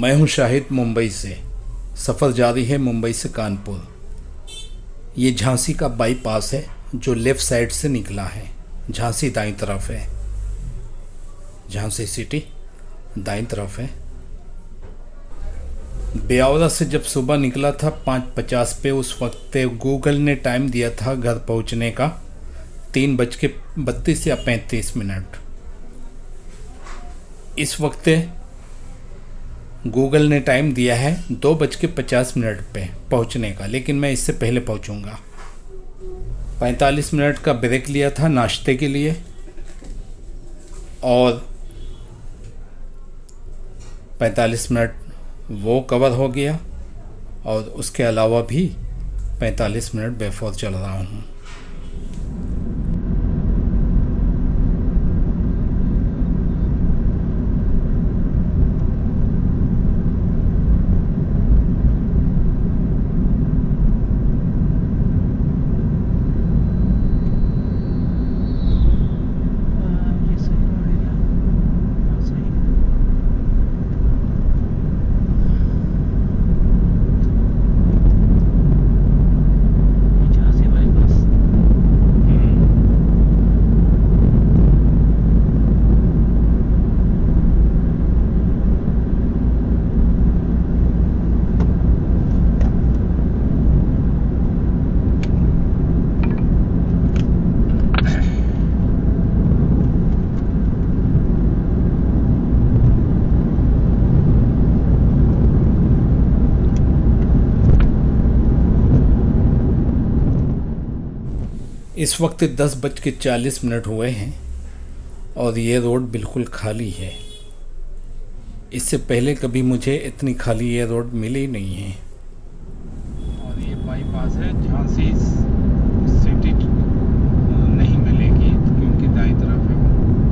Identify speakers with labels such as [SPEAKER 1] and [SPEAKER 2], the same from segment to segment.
[SPEAKER 1] मैं हूं शाहिद मुंबई से। सफ़र जारी है मुंबई से कानपुर। ये झांसी का बाईपास है जो लेफ़्ट साइड से निकला है। झांसी दाईं तरफ है, झांसी सिटी दाईं तरफ है। ब्यावरा से जब सुबह निकला था 5:50 पे, उस वक्त गूगल ने टाइम दिया था घर पहुंचने का 3:32 या 35 मिनट। इस वक्त गूगल ने टाइम दिया है 2:50 पे पहुंचने का, लेकिन मैं इससे पहले पहुंचूंगा। 45 मिनट का ब्रेक लिया था नाश्ते के लिए और 45 मिनट वो कवर हो गया और उसके अलावा भी 45 मिनट बिफोर चल रहा हूँ। इस वक्त 10:40 हुए हैं और ये रोड बिल्कुल खाली है। इससे पहले कभी मुझे इतनी खाली ये रोड मिली नहीं है। और ये बाईपास है, झांसी सिटी नहीं मिलेगी क्योंकि दाईं तरफ है।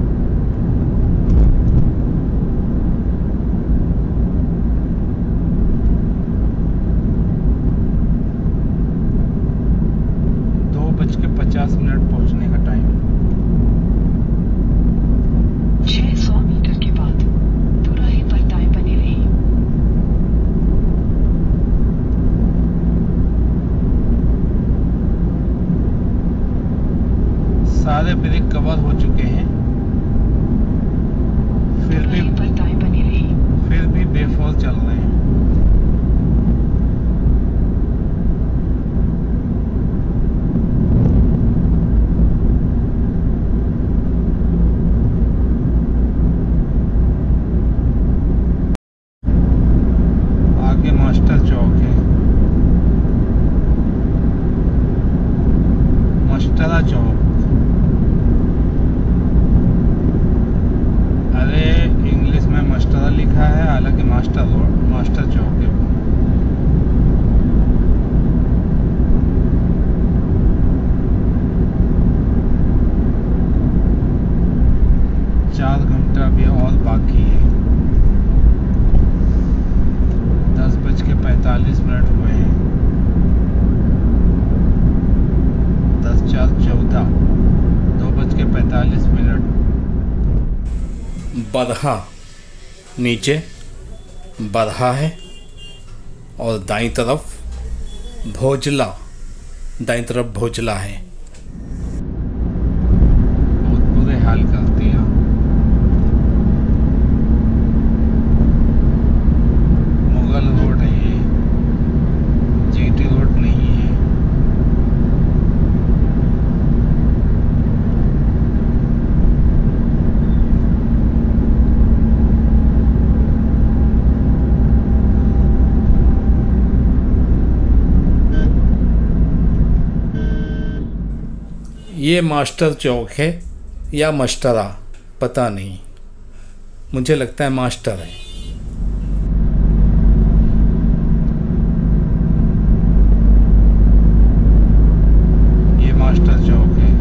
[SPEAKER 1] मिनट पहुंचने का टाइम।
[SPEAKER 2] 600 मीटर के बाद तुराही पर दाएं बनी रही।
[SPEAKER 1] सारे ब्रेक कवर हो चुके हैं, फिर भी बेफौल चल रहे हैं। मास्टर चौक है, मस्टरा चौक। अरे इंग्लिश में मस्टरा लिखा है, हालांकि मास्टर चौक है। 4 घंटा भी और बाकी है। 10:45 हुए हैं। 10:04 2:45। बरहा नीचे बरहा है और दाईं तरफ भोजला है। बहुत बुरे हाल करती है। मुगल रोड है ये, जीटी रोड नहीं है। ये मास्टर चौक है या मस्टरा, पता नहीं, मुझे लगता है मास्टर है। ये मास्टर चौक है।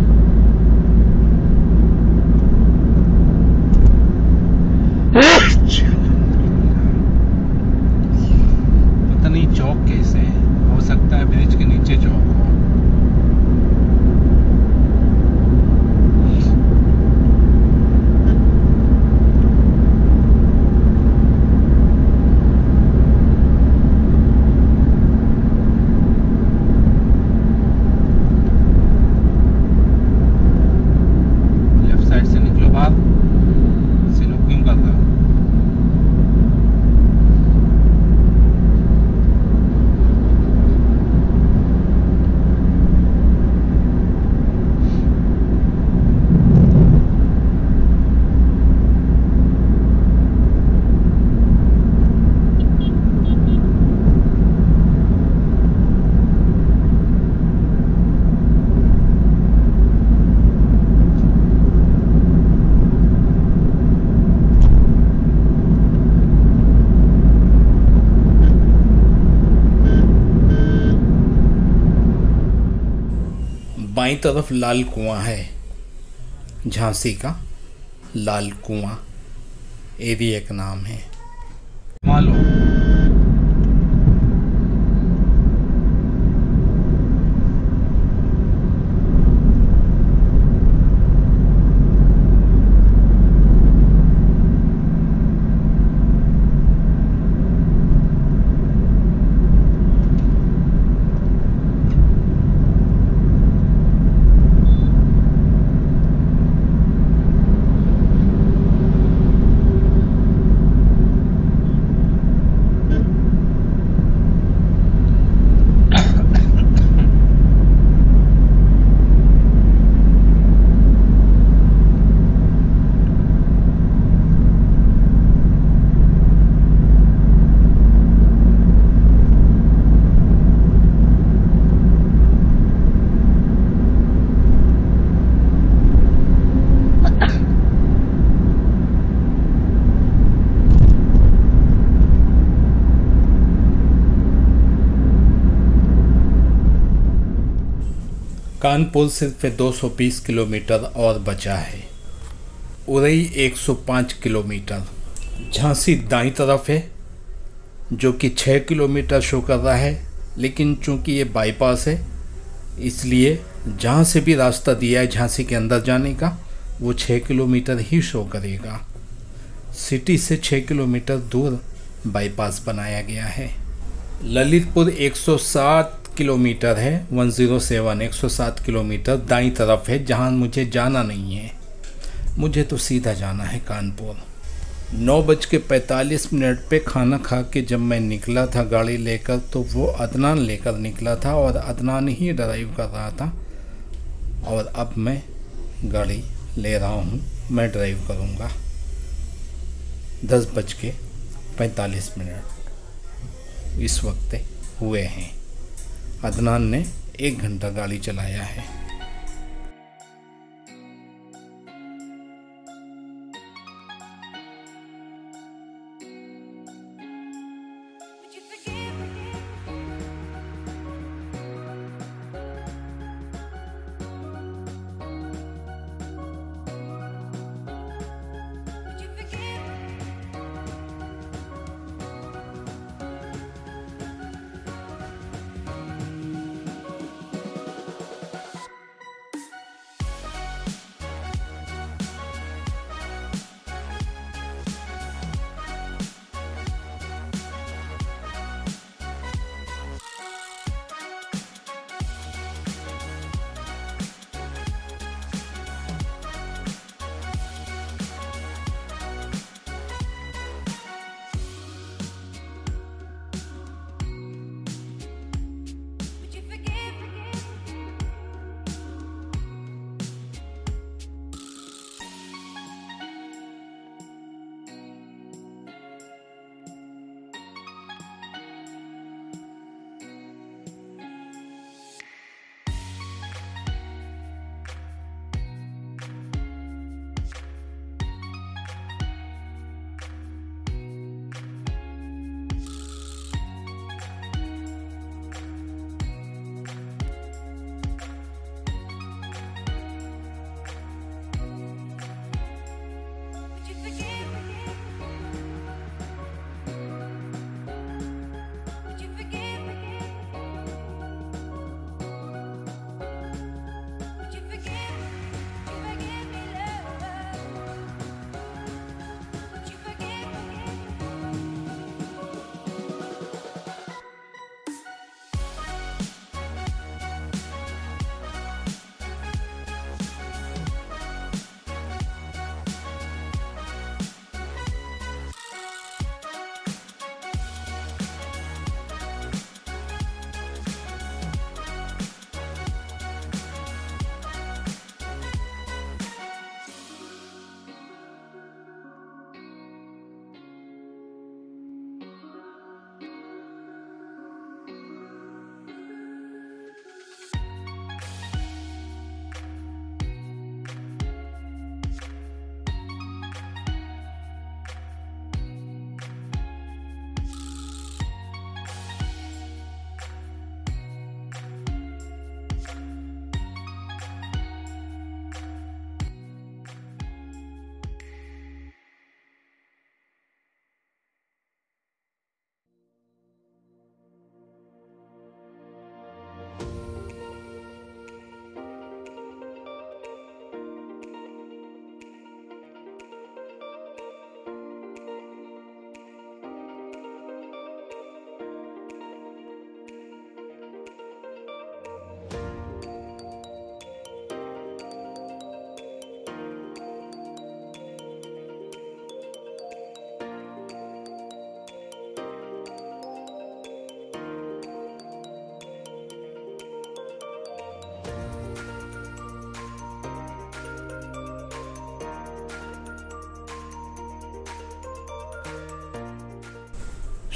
[SPEAKER 1] पता नहीं चौक कैसे हो सकता है, ब्रिज के नीचे चौक हो। बाईं तरफ लाल कुआं है, झांसी का लाल कुआं एरिया का नाम है। मालूम कानपुर सिर्फ 220 किलोमीटर और बचा है। उरई 105 किलोमीटर। झांसी दाईं तरफ है जो कि 6 किलोमीटर शो कर रहा है, लेकिन चूंकि ये बाईपास है इसलिए जहाँ से भी रास्ता दिया है झांसी के अंदर जाने का वो 6 किलोमीटर ही शो करेगा। सिटी से 6 किलोमीटर दूर बाईपास बनाया गया है। ललितपुर 107 किलोमीटर है, 107 107 किलोमीटर दाईं तरफ है, जहाँ मुझे जाना नहीं है। मुझे तो सीधा जाना है कानपुर। 9:45 पे खाना खा के जब मैं निकला था गाड़ी लेकर तो वो अदनान लेकर निकला था और अदनान ही ड्राइव कर रहा था, और अब मैं गाड़ी ले रहा हूँ, मैं ड्राइव करूँगा। 10:45 इस वक्त हुए हैं। अदनान ने 1 घंटा गाड़ी चलाया है।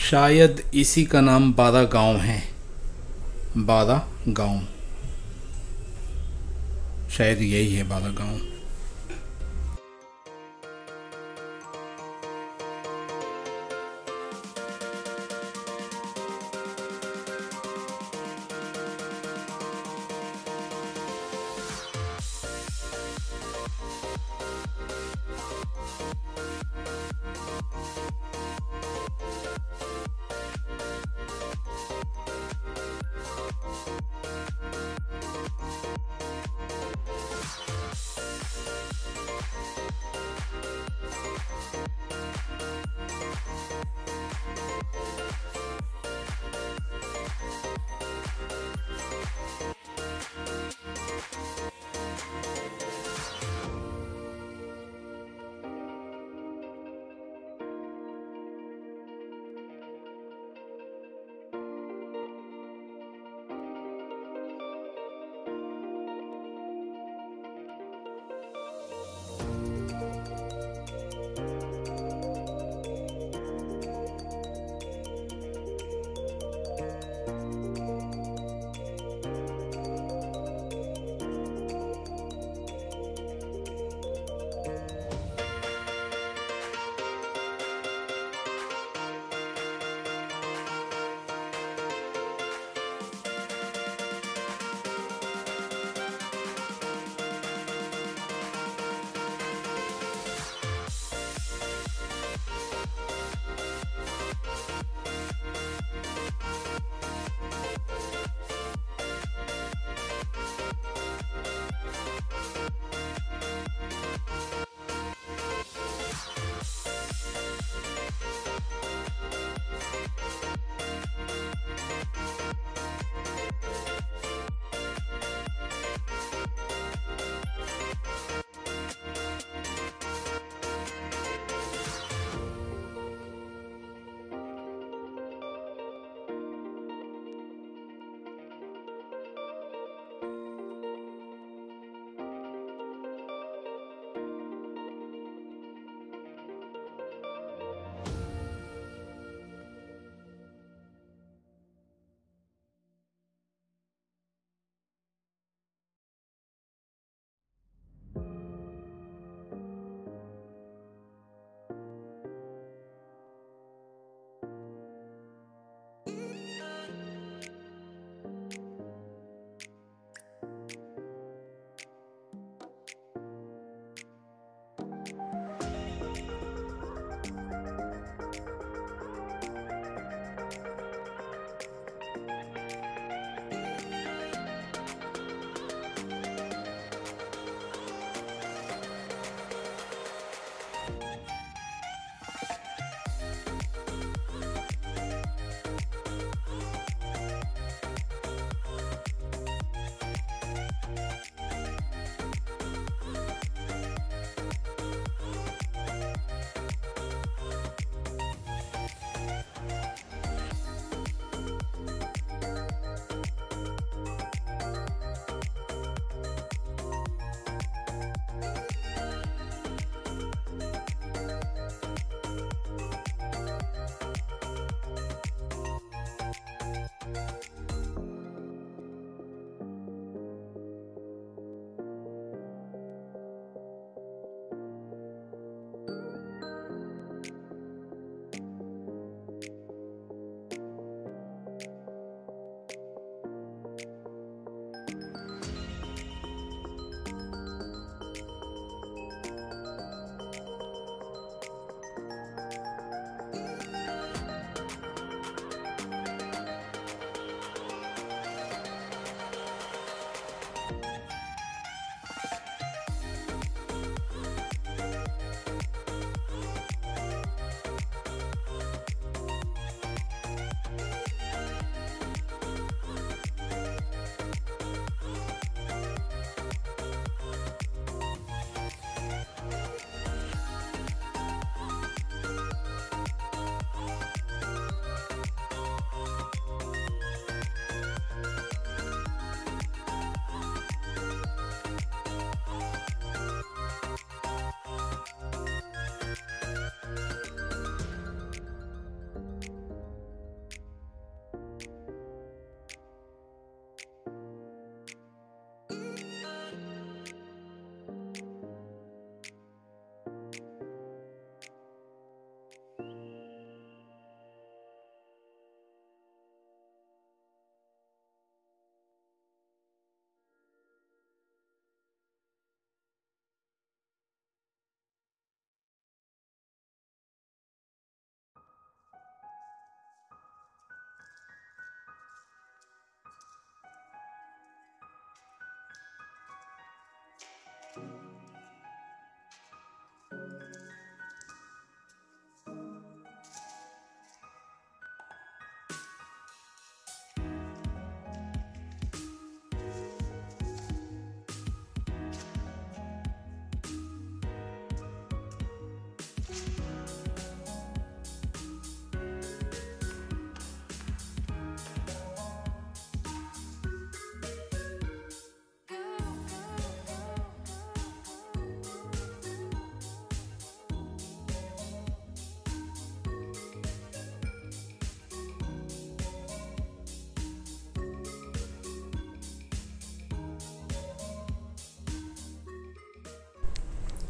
[SPEAKER 1] शायद इसी का नाम बादा गांव है। बादा गांव, शायद यही है बादा गांव।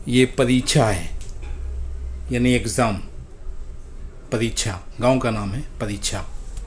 [SPEAKER 1] ये परीक्षा है, यानी एग्ज़ाम। परीक्षा गांव का नाम है, परीक्षा।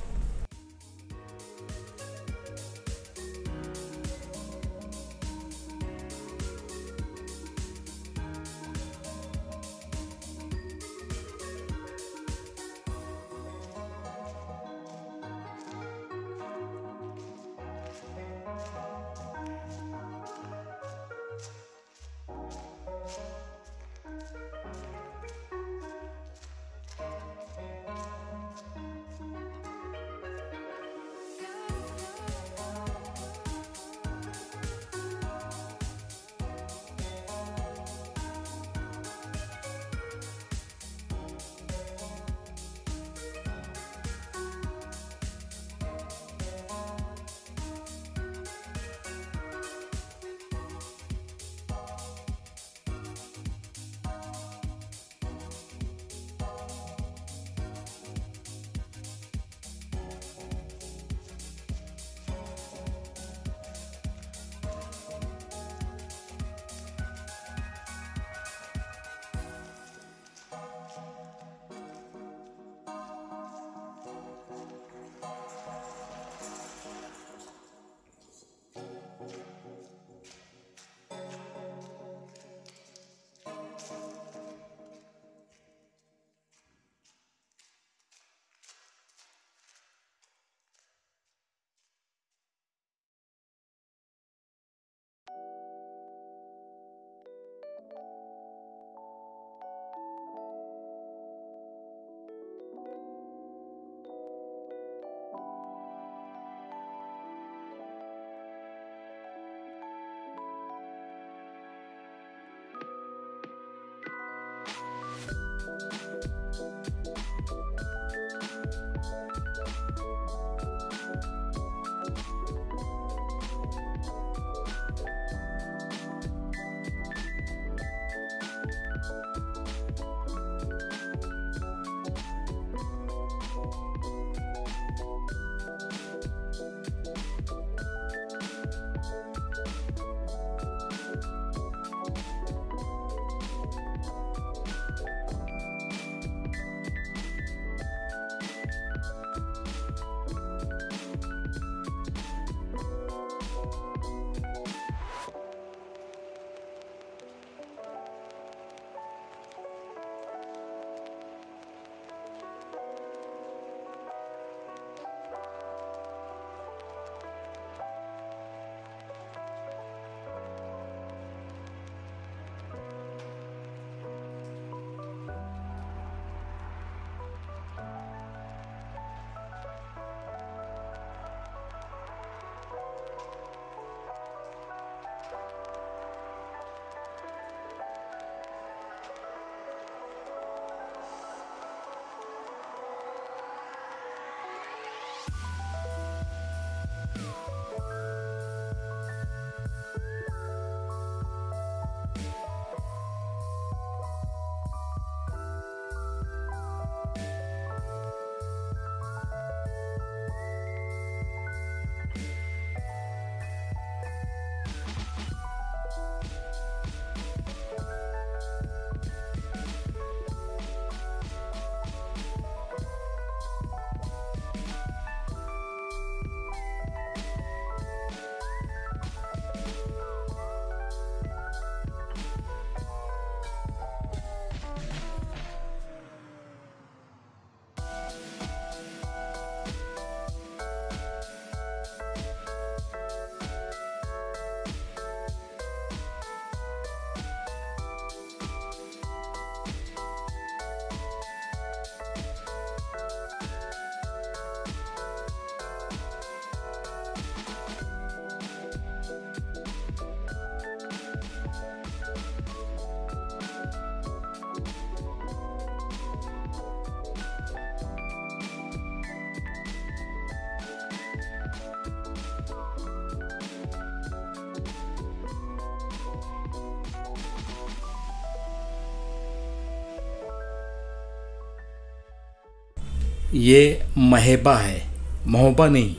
[SPEAKER 1] ये महेबा है, महोबा नहीं,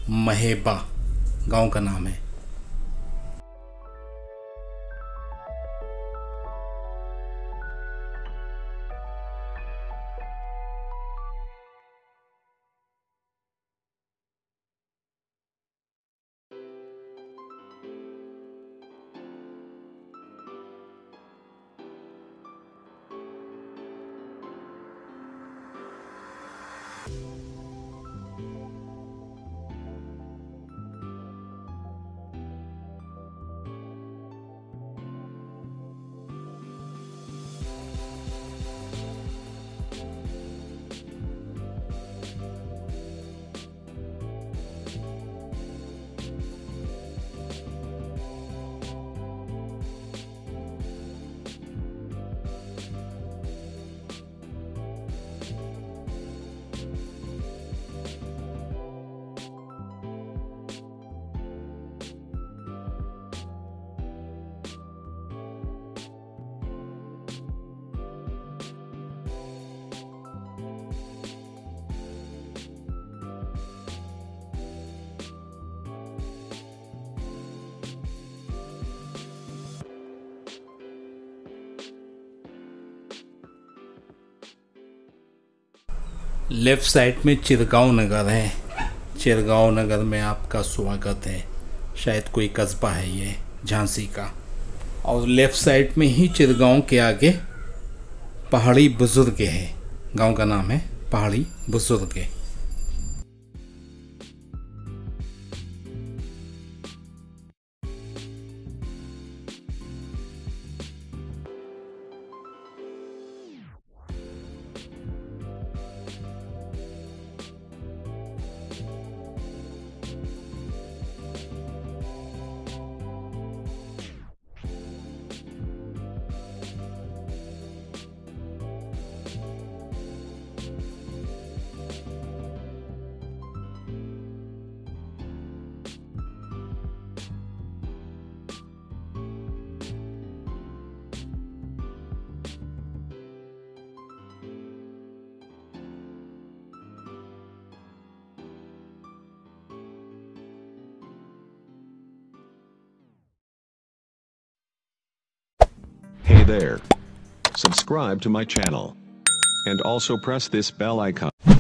[SPEAKER 1] महेबा गांव का नाम है। लेफ्ट साइड में चिरगांव नगर है। चिरगांव नगर में आपका स्वागत है। शायद कोई कस्बा है ये झांसी का। और लेफ्ट साइड में ही चिरगांव के आगे पहाड़ी बुजुर्ग है। गांव का नाम है पहाड़ी बुजुर्ग।
[SPEAKER 3] Hey there. Subscribe to my channel. And also press this bell icon.